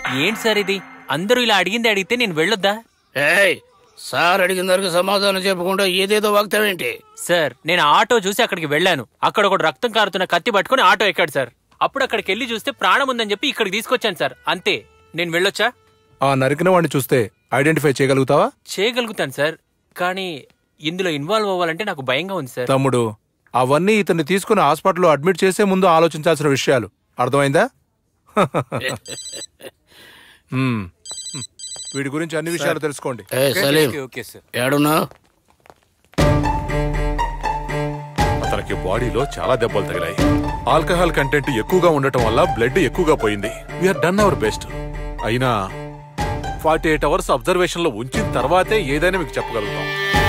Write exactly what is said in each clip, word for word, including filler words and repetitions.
ఏంటి సార్ ఇది? అందరూ ఇలా అడిగింది అడిగితే నేను వెళ్ళొద్దా? ఏయ్ సార్ అడిగిన దానికి సమాధానం చెప్పకుండా ఏదేదో వాగుతావేంటి? సార్ నేను ఆటో చూసి అక్కడికి వెళ్ళాను. అక్కడ ఒక రక్తం కారుతున్న కత్తి పట్టుకుని ఆటో ఎక్కాడు సార్. అప్పుడు అక్కడికి వెళ్ళి చూస్తే ప్రాణం ఉందని చెప్పి ఇక్కడికి తీసుకొచ్చాను సార్. అంతే. నేను వెళ్ళొచ్చా? ఆ నరికిన వాడిని చూస్తే ఐడెంటిఫై చేయగలుగుతావా? చేయగలుగుతాను సార్, కానీ ఇందులో ఇన్వాల్వ్ అవ్వాలంటే నాకు భయంగా ఉంది సార్. తమ్ముడు, అవన్నీ ఇతన్ని తీసుకుని హాస్పిటల్లో అడ్మిట్ చేసే ముందు ఆలోచించాల్సిన విషయాలు. అర్థమైందా? వీడి గురించి అన్ని విషయాలు తెలుసుకోండి. అతనికి బాడీలో చాలా దెబ్బలు తగిలాయి. ఆల్కహాల్ కంటెంట్ ఎక్కువగా ఉండటం వల్ల బ్లడ్ ఎక్కువగా పోయింది. We're done our best. అయినా ఫార్టీ ఎయిట్ అవర్స్ అబ్జర్వేషన్ లో ఉంచిన తర్వాతే ఏదైనా మీకు చెప్పగలుగుతాం.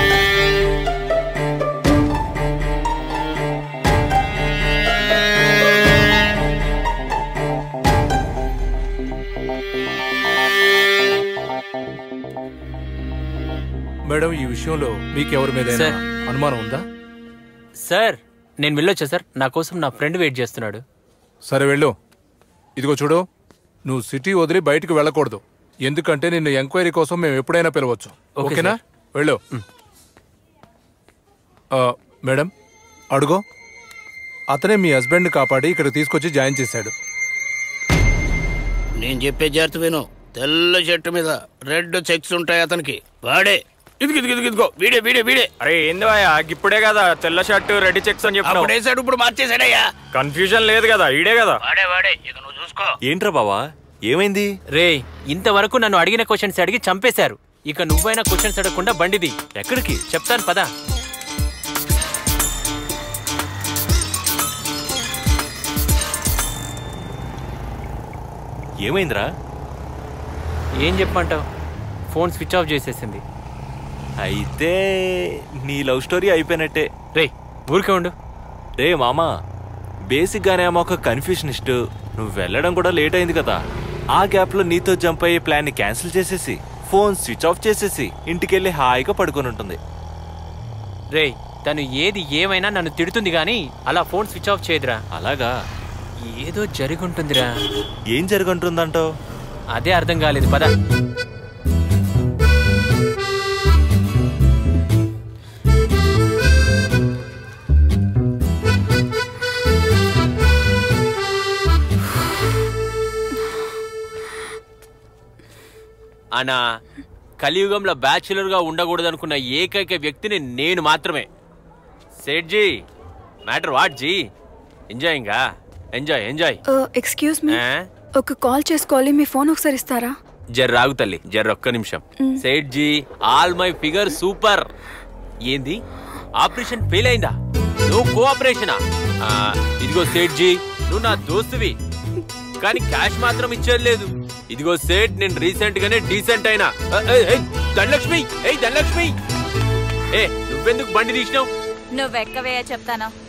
మేడం, ఈ విషయంలో మీకెవరి మీద అనుమానం ఉందా? సార్ నేను వెళ్ళొచ్చా సార్? నా కోసం నా ఫ్రెండ్ వెయిట్ చేస్తున్నాడు. సరే వెళ్ళు. ఇదిగో చూడు, నువ్వు సిటీ వదిలి బయటకు వెళ్ళకూడదు. ఎందుకంటే నిన్ను ఎంక్వైరీ కోసం మేము ఎప్పుడైనా పిలవచ్చు. ఓకేనా? వెళ్ళు. మేడం అడుగో. అతనే మీ హస్బెండ్ కాపాడి ఇక్కడ తీసుకొచ్చి జాయిన్ చేశాడు. నేను చెప్పే జాగ్రత్త విను. తెల్ల చెట్టు మీద రెడ్ చెక్స్ ఉంటాయి అతనికి. వాడే. ఇదిగో ఇదిగో ఇదిగో వీడే వీడే వీడే. అరే ఏందివయ్యా, ఇప్పుడే కదా తెల్ల షర్టు రెడ్ చెక్స్ అని చెప్పాడు. వేసాడు, ఇప్పుడు మార్చేసాడయ్యా. కన్ఫ్యూజన్ లేదు కదా, ఈడే కదా. వాడే వాడే. ఇక నువ్వు చూసుకో. ఏంట్రా బావా, ఏమైంది? రే, ఇంతవరకు నన్ను అడిగిన క్వశ్చన్స్ అడిగి చంపేశారు. ఇక నువ్వైనా క్వశ్చన్స్ అడగకుండా బండిది. ఎక్కడికి? చెప్తాను పదా. ఏమైందిరా? ఏం చెప్పమంటావు? ఫోన్ స్విచ్ ఆఫ్ చేసేసింది. అయితే నీ లవ్ స్టోరీ అయిపోయినట్టే. రే ఊరికే ఉండు. రే మామా, బేసిక్ గానే ఆమె ఒక కన్ఫ్యూషనిస్ట్. నువ్వు వెళ్ళడం కూడా లేట్ అయింది కదా. ఆ గ్యాప్ లో నీతో జంప్ అయ్యే ప్లాన్ ని క్యాన్సిల్ చేసేసి ఫోన్ స్విచ్ ఆఫ్ చేసేసి ఇంటికెళ్ళి హాయిగా పడుకొని ఉంటుంది. రే, తను ఏది ఏమైనా నన్ను తిడుతుంది గానీ అలా ఫోన్ స్విచ్ ఆఫ్ చేయదురా. అలాగా? ఏదో జరుగుంటుందిరా. ఏం జరుగుంటుందంటావు? అదే అర్థం కాలేదు. పద. అనా, కలియుగంలో బ్యాచులర్ గా ఉండకూడదనుకున్న ఏకైక వ్యక్తిని నేను మాత్రమే. సేట్ జీ, మ్యాటర్ వాట్ జీ? ఎంజాయింగా? Enjoy enjoy. ఎక్స్క్యూజ్ మీ, ఒక కాల్ చేసుకోవాలి. మీ ఫోన్ ఒకసారి ఇస్తారా? జర్ రాగు తల్లి, జర్ ఒక్క నిమిషం. సేట్ జీ, ఆల్ మై ఫిగర్ సూపర్. ఏంది, ఆపరేషన్ ఫెయిల్ అయిందా? నువ్వు కోఆపరేషనా? ఇదిగో సేట్ జీ, నువ్వు నా దోస్తువి, కానీ క్యాష్ మాత్రం ఇచ్చేది లేదు. ఇదిగో సేట్, నేను రీసెంట్ గానే డీసెంట్ అయినా. ధనలక్ష్మి, ఏ ధనలక్ష్మి, ఏ నువ్వెందుకు బండి తీసినావు? నువ్వెక్కవే చెప్తాను.